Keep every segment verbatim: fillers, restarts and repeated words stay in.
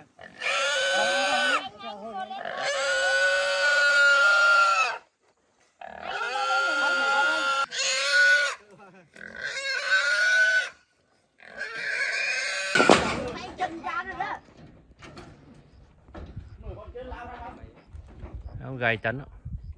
Nó gầy tấn đó.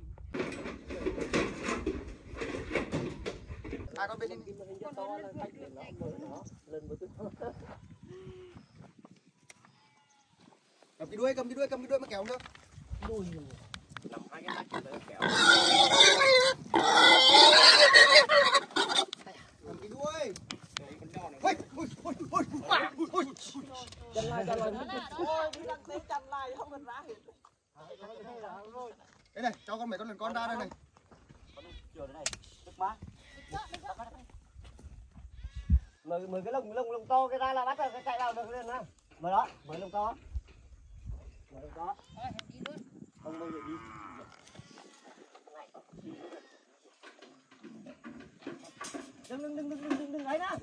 Cầm cái đuôi, cầm cái đuôi, cầm cái đuôi mà kéo nữa. Đuôi làm hai cái lát để kéo. Cầm cái đuôi. Ôi, ôi, ôi, ôi, ôi, ôi. Chân lại, chân lại. Ôi, đi đang té chân lại không cần ra hết. Đây này, cho con mấy con lần con ra đây này. Chiều đây này, nước má. Mời mời cái lồng lồng lồng to cái ra là bắt rồi cái chạy vào được lên ha. Mời đó, mời lồng to. Mời lồng to. Không bao giờ đi. Đừng đừng đừng đừng đừng đừng ấy đó.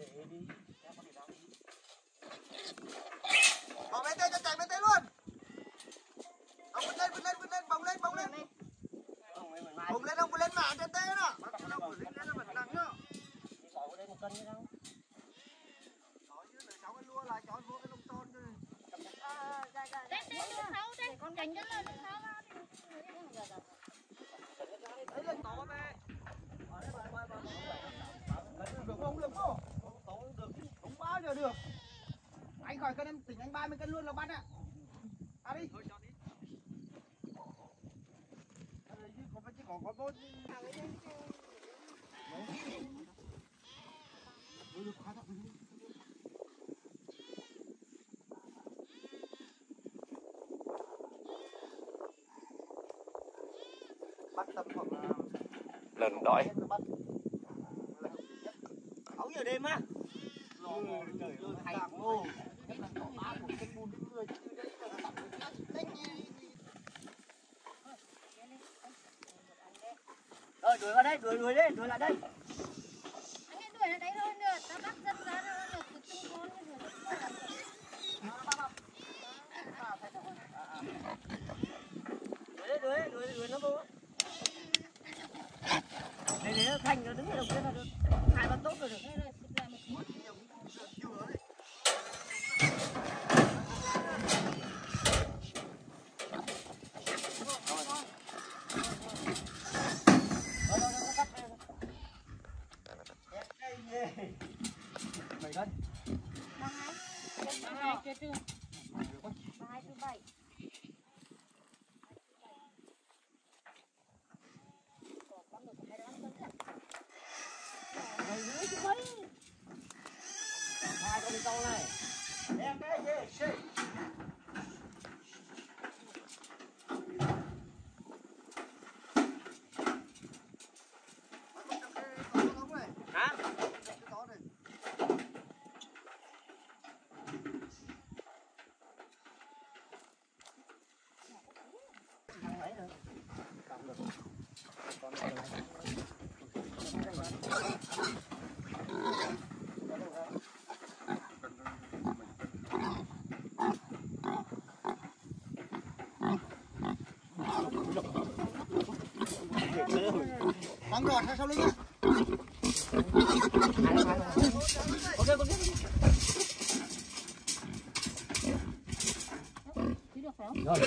Bỏ bên tay cho chạy bên tay luôn. Ông vươn lên vươn lên vươn lên bồng lên bồng lên. Bồng lên ông vươn lên mà trên tay đó. Ông vươn lên nó vẫn nặng đó. Bỏ vào đây một cân nữa đâu. Đó chứ để cháu cái lua lại cho vô cái lông ton thôi. Ờ dạ dạ. Đây đây sáu đây. Con cánh nó lên sáu ra đi. Đấy lên to về. Ở đây bơi bơi bơi. Được không được không? Không được không bao giờ được. Anh khỏi cân em tỉnh anh ba mươi cân luôn là bắt ạ. À đi. Thôi cho đi. Không phải chỉ có có bốt. Bắt tầm khoảng lần đói. sáu giờ đêm á. Trời ơi, hay ngô. Rồi đuổi vào đây, đuổi đuổi đi, đuổi lại đây. Anh ấy đuổi ở đấy thôi nữa, ta bắt dân ra nó được từ chung con như rồi. Đuổi đi, đuổi, đuổi, đuổi nó vô. Đây này nó thành nó đứng ở đầu kia là được. Hai con tốt rồi được. Mấy cân? Ba hai. Ba hai chưa chưa? Ba hai thứ bảy. Hai con đi câu này. Em cái gì? Hả? Bắn gọt theo sau lưng. Ok con biết. Được phải không? Rồi.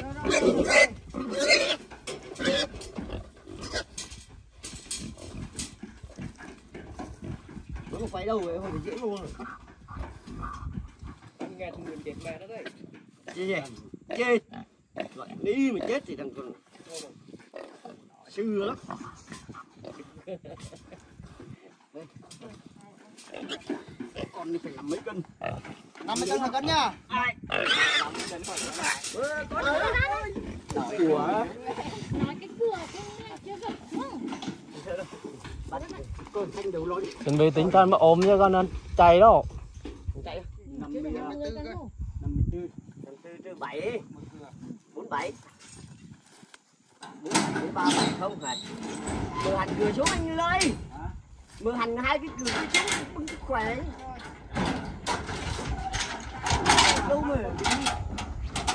Nó không phải đâu rồi, không phải dễ luôn rồi. Anh nghe thằng người chết mẹ đó đấy. Gì gì? Chết. Loại đi mà chết thì thằng con xưa lắm. Con đi phải làm mấy cân? năm mươi cân một cân nha. Ai? năm mươi cân phải cân. Ơ con ơi. Của. Nói cái cửa cũng chưa được không? Con thanh đầu lối. Chuẩn bị tính con mà ôm nha con ăn chạy đó. Chạy. năm mươi tư năm mươi tư năm mươi tư trừ bảy. bốn mươi bảy. bốn ba bảy không hả? Mưa hành cửa xuống anh ơi. Mưa hành hai cái cửa cái xuống bưng sức khỏe. Đâu mà đi.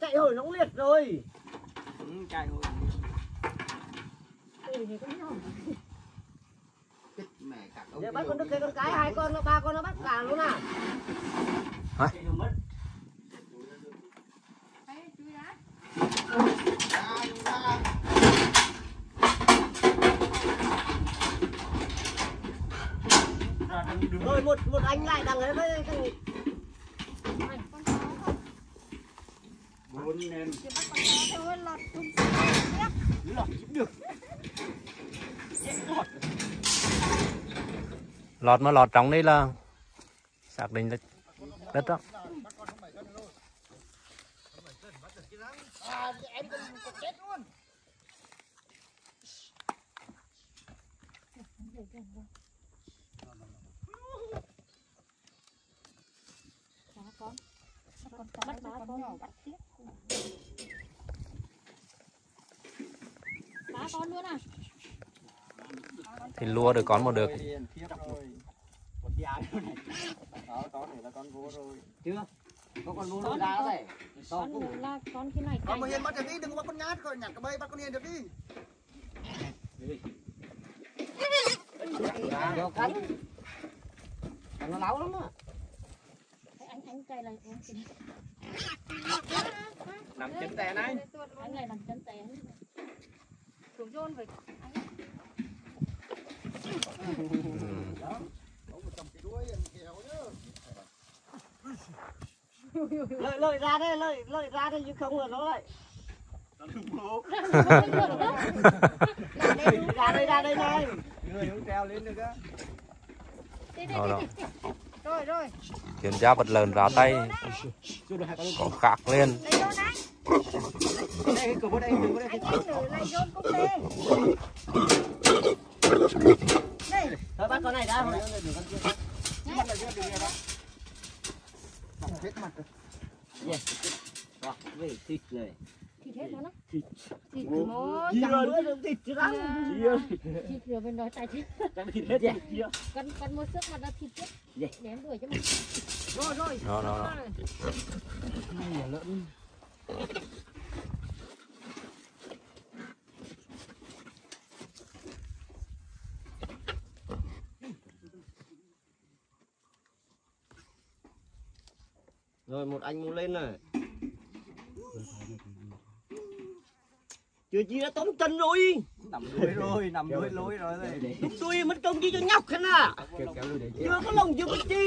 chạy hồi nó liệt rồi. Ừ, chạy hồi. Mẹ cả ông. Giờ bắt con đực cái con cái hai con nó ba con nó bắt cả luôn à. Hả? Đấy, chui ra. Rồi một một anh lại đằng ấy với thằng Này, con chó không? Bốn em. Chỉ bắt con chó thôi, lọt thùng xe nhé. Lọt được. Lọt mà lọt trong đây là xác định là đất đó. à, em còn chết luôn. Chó con. Con chó bắt bá con nhỏ bắt tiếp. Bá con luôn à? Thì lua được con một được. Một dài luôn này. Đó, con này là con vua rồi. Chưa? Có con vua Con ra con- đây. Con là con cái này Con mà cày. Hiền bắt được đi, đừng có bắt con nhát, coi nhặt cái bay bắt con Hiền được đi. Được cắn. Nó láu lắm á. Anh anh cày là con cái Nằm chân tè này. anh này làm chân té. Chủ dôn vậy. Lợi lợi ra đây, lợi lợi ra đây chứ không là nó lại. Ra đây ra đây này. Người không treo lên được á. Đó, đó. Rồi rồi. Kiểm tra vật lợn ra tay có khạc lên. Lấy dôn anh. Đây, cửa vô đây, cửa vô đây. Anh anh nữ lấy dôn cũng đi. Đây. Thôi bắt con này đã. Bắt là chưa được rồi đó. Hết mặt rồi. Yeah. Rồi, về thịt này. Thịt hết nó. Thịt. Thịt một. Gì nữa được thịt chứ đâu. Thịt rồi bên nói tay thịt. Thịt hết vậy. Con con mua sức mà đã thịt chết. Đếm đuổi cho mình. Rồi rồi. Đó, đó, đó. Rồi một anh mua lên này. Chưa chi đã tóm chân rồi. Nằm đuôi rồi, nằm đuôi lối rồi. Lúc tôi mất công chi cho nhóc thế nào. Chưa có lồng chưa có chi.